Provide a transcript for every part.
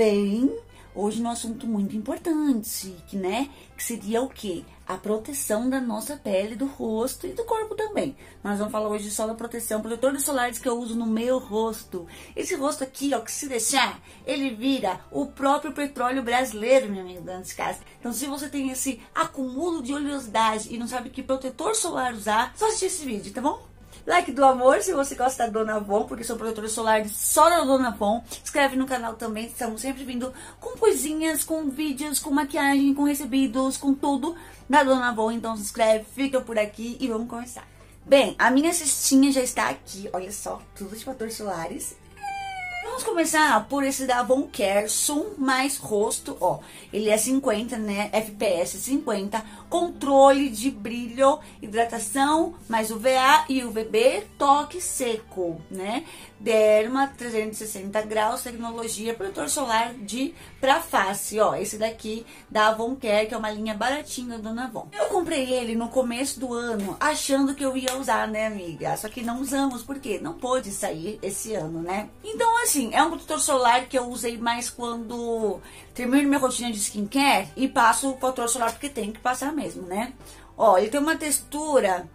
Porém, hoje num assunto muito importante, que seria o quê? A proteção da nossa pele, do rosto e do corpo também. Nós vamos falar hoje só da proteção, protetores solares que eu uso no meu rosto. Esse rosto aqui, ó, que se deixar, ele vira o próprio petróleo brasileiro, minha amiga, dentro de casa. Então, se você tem esse acúmulo de oleosidade e não sabe que protetor solar usar, só assistir esse vídeo, tá bom? Like do amor, se você gosta da Dona Von, porque são protetores solares só da Dona Von. Inscreve no canal também, estamos sempre vindo com coisinhas, com vídeos, com maquiagem, com recebidos, com tudo da Dona Von. Então se inscreve, fica por aqui e vamos começar. Bem, a minha cestinha já está aqui, olha só, tudo de fatores solares. Vamos começar por esse da Avon Care Sun mais rosto, ó, ele é 50, né, FPS 50, controle de brilho, hidratação, mais UVA e UVB, toque seco, né, Derma 360 graus, tecnologia, protetor solar pra face, ó, esse daqui da Avon Care, que é uma linha baratinha da Dona Avon. Eu comprei ele no começo do ano, achando que eu ia usar, né, amiga, só que não usamos, porque não pôde sair esse ano, né, então assim, é um protetor solar que eu usei mais quando termino minha rotina de skincare e passo o protetor solar porque tem que passar mesmo, né? Ó, ele tem uma textura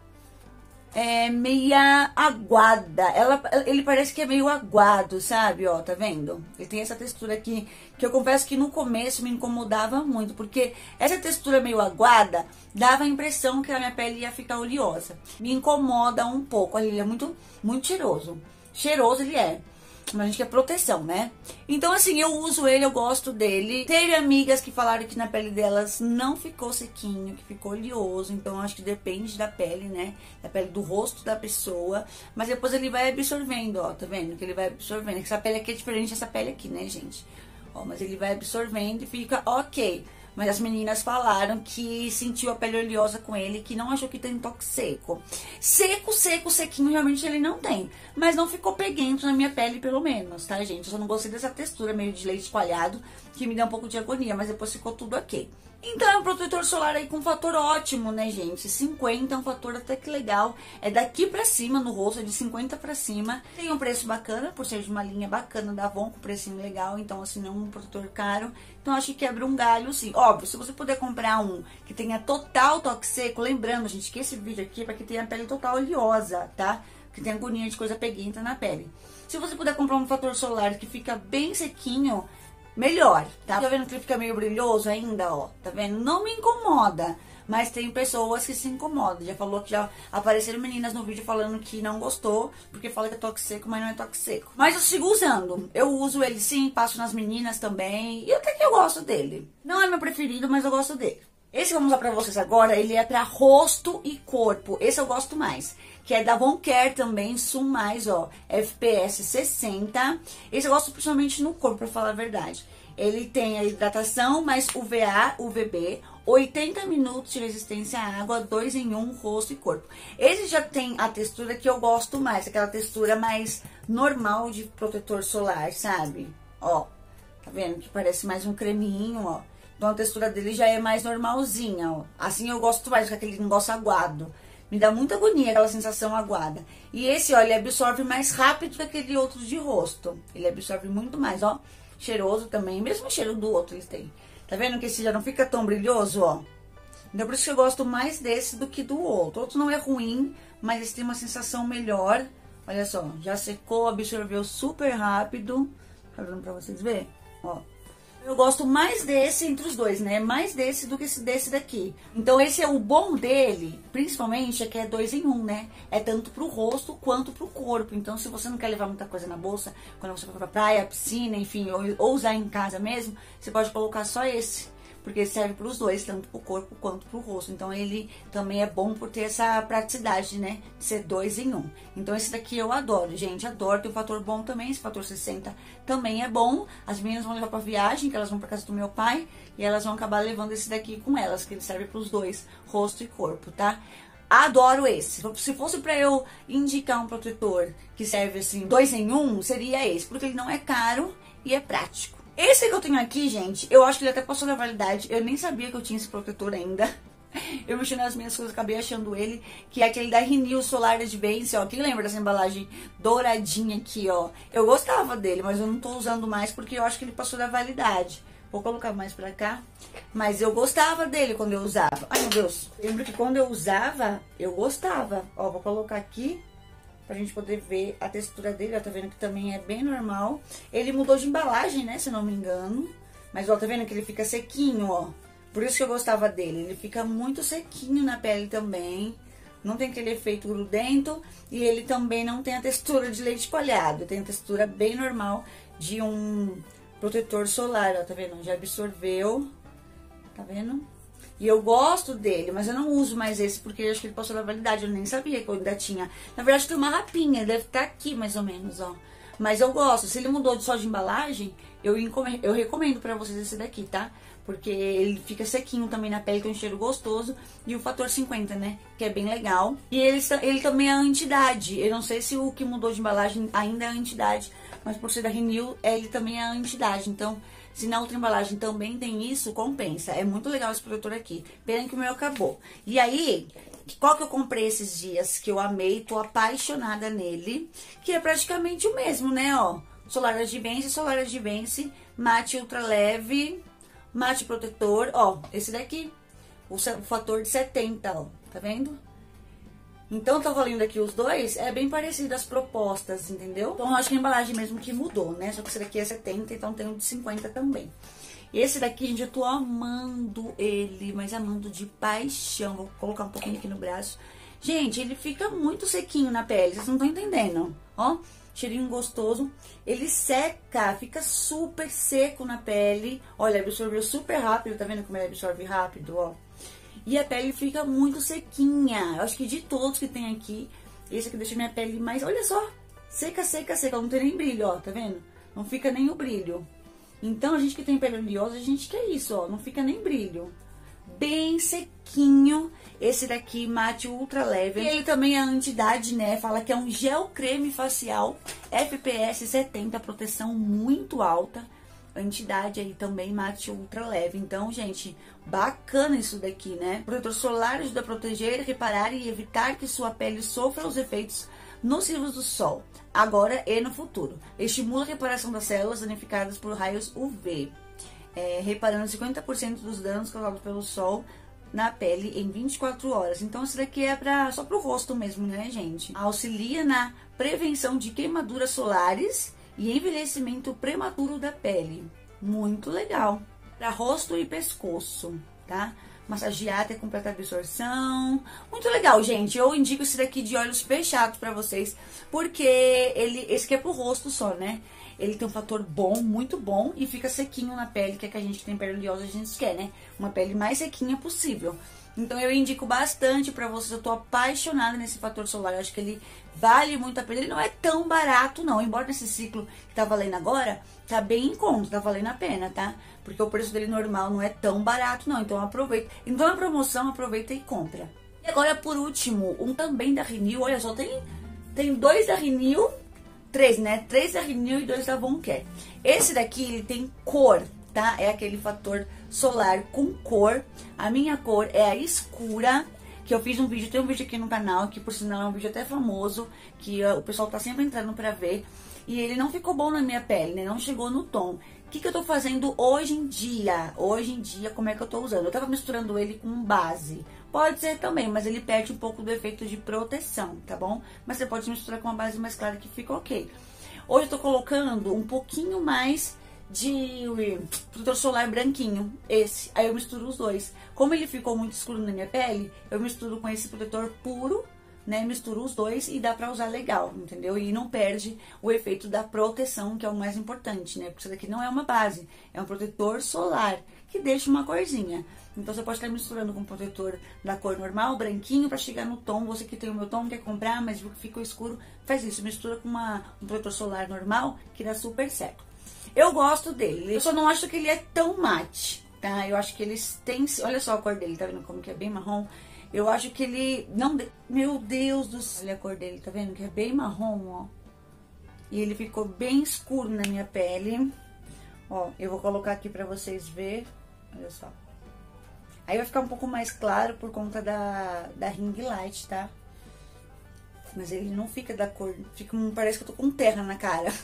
meia aguada. Ele parece que é meio aguado, sabe? Ó, tá vendo? Ele tem essa textura aqui que eu confesso que no começo me incomodava muito, porque essa textura meio aguada dava a impressão que a minha pele ia ficar oleosa. Me incomoda um pouco. Olha, ele é muito, muito cheiroso. Cheiroso ele é. Mas a gente quer proteção, né? Então, assim, eu uso ele, eu gosto dele. Teve amigas que falaram que na pele delas não ficou sequinho, que ficou oleoso. Então, acho que depende da pele, né? Da pele do rosto da pessoa. Mas depois ele vai absorvendo, ó. Tá vendo? Que ele vai absorvendo. Essa pele aqui é diferente dessa pele aqui, né, gente? Ó, mas ele vai absorvendo e fica ok. Mas as meninas falaram que sentiu a pele oleosa com ele, que não achou que tem toque seco. Sequinho, realmente ele não tem. Mas não ficou peguento na minha pele, pelo menos, tá, gente? Eu só não gostei dessa textura meio de leite coalhado, que me dá um pouco de agonia, mas depois ficou tudo ok. Então é um protetor solar aí com fator ótimo, né, gente? 50 é um fator até que legal. É daqui pra cima no rosto, é de 50 pra cima. Tem um preço bacana, por ser de uma linha bacana da Avon, com precinho legal. Então, assim, não é um protetor caro. Então, acho que quebra um galho, sim. Óbvio, se você puder comprar um que tenha total toque seco, lembrando, gente, que esse vídeo aqui é pra quem tem a pele total oleosa, tá? Que tem agonia de coisa peguenta na pele. Se você puder comprar um fator solar que fica bem sequinho, melhor, tá? Tá vendo que ele fica meio brilhoso ainda, ó? Tá vendo? Não me incomoda, mas tem pessoas que se incomodam. Já falou que já apareceram meninas no vídeo falando que não gostou, porque fala que é toque seco, mas não é toque seco. Mas eu sigo usando. Eu uso ele sim, passo nas meninas também, e até que eu gosto dele. Não é meu preferido, mas eu gosto dele. Esse que eu vou mostrar pra vocês agora, ele é pra rosto e corpo. Esse eu gosto mais. Que é da Avon Care também, Sun mais, ó, FPS 60. Esse eu gosto principalmente no corpo, pra falar a verdade. Ele tem a hidratação, mais UVA, UVB, 80 minutos de resistência à água, 2 em 1, rosto e corpo. Esse já tem a textura que eu gosto mais, aquela textura mais normal de protetor solar, sabe? Ó, tá vendo? Que parece mais um creminho, ó. Então a textura dele já é mais normalzinha, ó. Assim eu gosto mais, com aquele negócio aguado. Me dá muita agonia, aquela sensação aguada. E esse, ó, ele absorve mais rápido que aquele outro de rosto. Ele absorve muito mais, ó. Cheiroso também, mesmo cheiro do outro eles têm. Tá vendo que esse já não fica tão brilhoso, ó? Então por isso que eu gosto mais desse do que do outro. O outro não é ruim, mas esse tem uma sensação melhor. Olha só, já secou, absorveu super rápido. Tá vendo pra vocês verem? Ó. Eu gosto mais desse entre os dois, né? Mais desse do que desse daqui. Então esse é o bom dele, principalmente, é que é 2 em 1, né? É tanto pro rosto quanto pro corpo. Então se você não quer levar muita coisa na bolsa, quando você for pra praia, piscina, enfim, ou usar em casa mesmo, você pode colocar só esse. Porque serve para os dois, tanto pro corpo quanto pro rosto. Então ele também é bom por ter essa praticidade, né? De ser 2 em 1. Então esse daqui eu adoro, gente. Adoro. Tem um fator bom também. Esse fator 60 também é bom. As meninas vão levar pra viagem, que elas vão pra casa do meu pai. E elas vão acabar levando esse daqui com elas, que ele serve pros dois, rosto e corpo, tá? Adoro esse. Se fosse pra eu indicar um protetor que serve assim, 2 em 1, seria esse. Porque ele não é caro e é prático. Esse que eu tenho aqui, gente, eu acho que ele até passou da validade. Eu nem sabia que eu tinha esse protetor ainda. Eu mexi nas minhas coisas, acabei achando ele, que é aquele da Renew Solar Advance, ó. Quem lembra dessa embalagem douradinha aqui, ó? Eu gostava dele, mas eu não tô usando mais porque eu acho que ele passou da validade. Vou colocar mais pra cá. Mas eu gostava dele quando eu usava. Ai, meu Deus. Lembro que quando eu usava, eu gostava. Ó, vou colocar aqui pra gente poder ver a textura dele. Ó, tá vendo que também é bem normal. Ele mudou de embalagem, né, se não me engano. Mas, ó, tá vendo que ele fica sequinho, ó. Por isso que eu gostava dele. Ele fica muito sequinho na pele também. Não tem aquele efeito grudento. E ele também não tem a textura de leite coalhado. Tem a textura bem normal de um protetor solar, ó, tá vendo? Já absorveu, tá vendo? E eu gosto dele, mas eu não uso mais esse porque eu acho que ele passou da validade. Eu nem sabia que eu ainda tinha. Na verdade tem uma rapinha, deve estar aqui mais ou menos, ó. Mas eu gosto. Se ele mudou só de embalagem, eu recomendo pra vocês esse daqui, tá? Porque ele fica sequinho também na pele, tem um cheiro gostoso. E o fator 50, né? Que é bem legal. E ele também é anti-idade. Eu não sei se o que mudou de embalagem ainda é anti-idade. Mas por ser da Renew, ele também é anti-idade. Então, se na outra embalagem também tem isso, compensa. É muito legal esse protetor aqui. Pena que o meu acabou. E aí, qual que eu comprei esses dias? Que eu amei, tô apaixonada nele. Que é praticamente o mesmo, né, ó. Solar Advance, Mate Ultra Leve, Mate Protetor. Ó, esse daqui, o fator de 70, ó. Tá vendo? Então, eu tava lendo aqui os dois, é bem parecido as propostas, entendeu? Então, eu acho que a embalagem mesmo que mudou, né? Só que esse daqui é 70, então tem um de 50 também. E esse daqui, gente, eu tô amando ele, mas amando de paixão. Vou colocar um pouquinho aqui no braço. Gente, ele fica muito sequinho na pele, vocês não estão entendendo, ó. Cheirinho gostoso. Ele seca, fica super seco na pele. Olha, absorveu super rápido, tá vendo como ele absorve rápido, ó? E a pele fica muito sequinha. Eu acho que de todos que tem aqui, esse aqui deixa minha pele mais... Olha só, seca, seca, seca. Não tem nem brilho, ó, tá vendo? Não fica nem o brilho. Então, a gente que tem pele oleosa, a gente quer isso, ó. Não fica nem brilho. Bem sequinho. Esse daqui, Mate Ultra Leve. E ele também é anti-idade, né? Fala que é um gel creme facial. FPS 70, proteção muito alta. Anti-idade aí também, Mate Ultra Leve. Então, gente, bacana isso daqui, né? Protetor solar ajuda a proteger, reparar e evitar que sua pele sofra os efeitos nocivos do sol, agora e no futuro. Estimula a reparação das células danificadas por raios UV, reparando 50% dos danos causados pelo sol na pele em 24 horas. Então, isso daqui é só pro rosto mesmo, né, gente? Auxilia na prevenção de queimaduras solares e envelhecimento prematuro da pele. Muito legal. Para rosto e pescoço, tá? Massagear até completa absorção. Muito legal, gente. Eu indico esse daqui de olhos fechados pra vocês, porque esse aqui é pro rosto só, né? Ele tem um fator bom, muito bom, e fica sequinho na pele, que é que a gente que tem pele oleosa, a gente quer, né? Uma pele mais sequinha possível. Então, eu indico bastante pra vocês. Eu tô apaixonada nesse fator solar. Eu acho que ele vale muito a pena. Ele não é tão barato, não. Embora nesse ciclo que tá valendo agora, tá bem em conta, tá valendo a pena, tá? Porque o preço dele normal não é tão barato, não. Então, aproveita. Então, na promoção, aproveita e compra. E agora, por último, um também da Renew. Olha só, tem dois da Renew. Três, né? 3 da Renew e 2 da Von Care. Esse daqui, ele tem cor, tá? É aquele fator solar com cor. A minha cor é a escura, que eu fiz um vídeo, tem um vídeo aqui no canal, que por sinal é um vídeo até famoso, que o pessoal tá sempre entrando pra ver. E ele não ficou bom na minha pele, né? Não chegou no tom. O que eu tô fazendo hoje em dia? Hoje em dia, como é que eu tô usando? Eu tava misturando ele com base. Pode ser também, mas ele perde um pouco do efeito de proteção, tá bom? Mas você pode misturar com uma base mais clara que fica ok. Hoje eu tô colocando um pouquinho mais de protetor solar branquinho, esse. Aí eu misturo os dois. Como ele ficou muito escuro na minha pele, eu misturo com esse protetor puro, né? Misturo os dois e dá pra usar legal, entendeu? E não perde o efeito da proteção, que é o mais importante, né? Porque isso daqui não é uma base, é um protetor solar, que deixa uma corzinha. Então, você pode estar misturando com um protetor da cor normal, branquinho, pra chegar no tom. Você que tem o meu tom, quer comprar, mas ficou escuro, faz isso. Mistura com um protetor solar normal, que dá super certo. Eu gosto dele, eu só não acho que ele é tão mate, tá? Eu acho que eles têm... Olha só a cor dele, tá vendo como que é bem marrom? Eu acho que ele não... Meu Deus do céu, olha a cor dele, tá vendo? Que é bem marrom, ó. E ele ficou bem escuro na minha pele. Ó, eu vou colocar aqui pra vocês verem. Olha só. Aí vai ficar um pouco mais claro por conta da ring light, tá? Mas ele não fica da cor, parece que eu tô com terra na cara.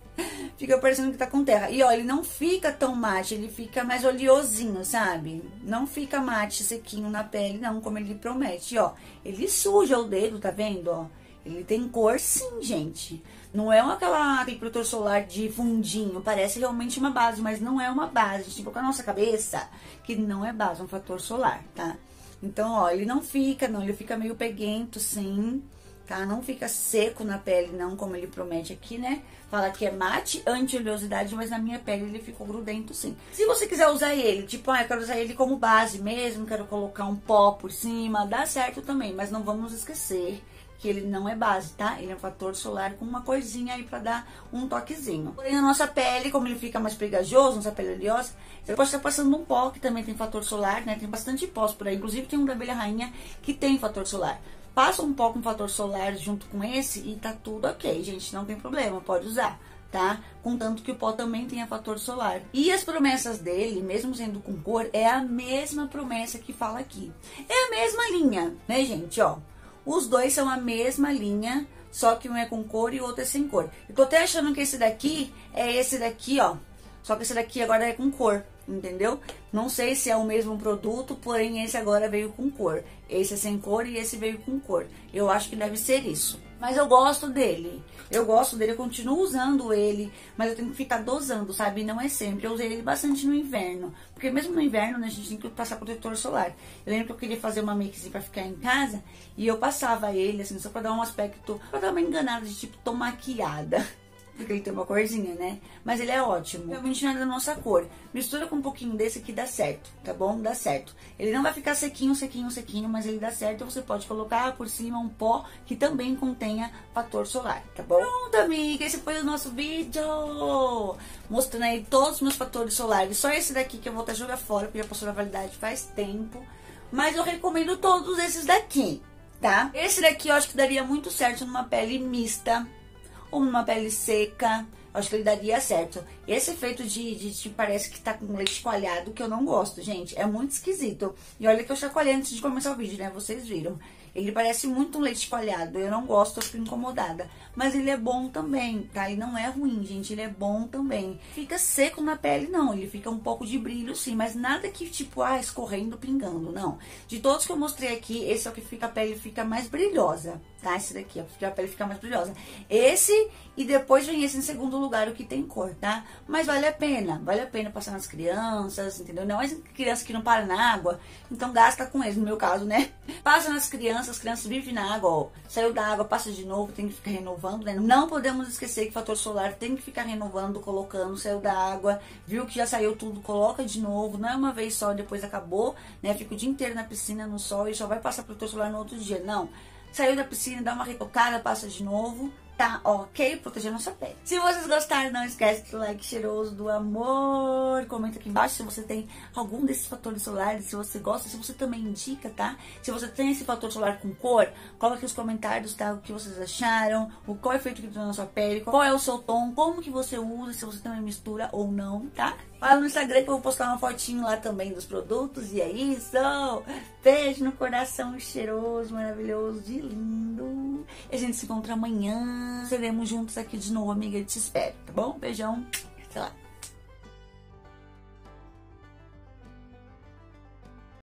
Fica parecendo que tá com terra. E ó, ele não fica tão mate, ele fica mais oleosinho, sabe? Não fica mate, sequinho na pele, não, como ele promete. E ó, ele suja o dedo, tá vendo, ó? Ele tem cor sim, gente. Não é aquele protetor solar de fundinho, parece realmente uma base, mas não é uma base. A gente colocou na nossa cabeça que não é base, é um fator solar, tá? Então, ó, ele não fica, não, ele fica meio peguento, sim, tá? Não fica seco na pele, não, como ele promete aqui, né? Fala que é mate, anti-oleosidade, mas na minha pele ele ficou grudento, sim. Se você quiser usar ele, tipo, eu quero usar ele como base mesmo, quero colocar um pó por cima, dá certo também, mas não vamos esquecer que ele não é base, tá? Ele é um fator solar com uma corzinha aí pra dar um toquezinho. Porém, na nossa pele, como ele fica mais pegajoso, nossa pele oleosa, você pode estar passando um pó que também tem fator solar, né? Tem bastante pós por aí, inclusive tem um da abelha rainha que tem fator solar. Passa um pó com fator solar junto com esse e tá tudo ok, gente, não tem problema, pode usar, tá? Contanto que o pó também tenha fator solar. E as promessas dele, mesmo sendo com cor, é a mesma promessa que fala aqui. É a mesma linha, né, gente, ó? Os dois são a mesma linha, só que um é com cor e o outro é sem cor. Eu tô até achando que esse daqui é esse daqui, ó. Só que esse daqui agora é com cor, entendeu? Não sei se é o mesmo produto, porém esse agora veio com cor. Esse é sem cor e esse veio com cor. Eu acho que deve ser isso. Mas eu gosto dele. Eu continuo usando ele, mas eu tenho que ficar dosando, sabe? Não é sempre. Eu usei ele bastante no inverno. Porque mesmo no inverno, né, a gente tem que passar protetor solar. Eu lembro que eu queria fazer uma makezinha pra ficar em casa e eu passava ele, assim, só pra dar um aspecto, pra dar uma enganada de tipo, tô maquiada. Porque ele tem uma corzinha, né? Mas ele é ótimo. Realmente não é da nossa cor. Mistura com um pouquinho desse aqui, dá certo, tá bom? Dá certo. Ele não vai ficar sequinho, sequinho, sequinho, mas ele dá certo. Você pode colocar por cima um pó que também contenha fator solar, tá bom? Pronto, amiga, esse foi o nosso vídeo. Mostrando aí todos os meus fatores solares. Só esse daqui que eu vou até jogar fora, porque já passou na validade faz tempo. Mas eu recomendo todos esses daqui, tá? Esse daqui eu acho que daria muito certo numa pele mista ou numa pele seca, acho que ele daria certo. Esse efeito de parece que tá com leite coalhado, que eu não gosto, gente, é muito esquisito. E olha que eu chacoalhei antes de começar o vídeo, né, vocês viram. Ele parece muito um leite coalhado, eu não gosto, eu fico incomodada. Mas ele é bom também, tá? Ele não é ruim, gente, ele é bom também. Fica seco na pele, não, ele fica um pouco de brilho, sim, mas nada que tipo, escorrendo, pingando, não. De todos que eu mostrei aqui, esse é o que fica, a pele fica mais brilhosa, tá? Esse daqui, ó, a pele fica mais brilhosa. Esse, e depois vem esse em segundo lugar, o que tem cor, tá? Mas vale a pena passar nas crianças, entendeu? Não é crianças que não param na água, então gasta com eles, no meu caso, né? Passa nas crianças, as crianças vivem na água, ó. Saiu da água, passa de novo, tem que ficar renovando, né? Não podemos esquecer que fator solar tem que ficar renovando, colocando, saiu da água, viu que já saiu tudo, coloca de novo, não é uma vez só, depois acabou, né? Fica o dia inteiro na piscina, no sol e só vai passar protetor solar no outro dia, não. Saiu da piscina, dá uma retocada, passa de novo, tá ok? Proteger nossa pele. Se vocês gostaram, não esquece do like cheiroso do amor. Comenta aqui embaixo se você tem algum desses fatores solares, se você gosta, se você também indica, tá? Se você tem esse fator solar com cor, coloque aqui nos comentários, tá? O que vocês acharam, qual é o efeito que tem na sua pele, qual é o seu tom, como que você usa, se você também mistura ou não, tá? Fala no Instagram que eu vou postar uma fotinho lá também dos produtos. E é isso. Beijo no coração cheiroso, maravilhoso, de lindo. E a gente se encontra amanhã. Seremos juntos aqui de novo, amiga. Eu te espero, tá bom? Beijão. Até lá.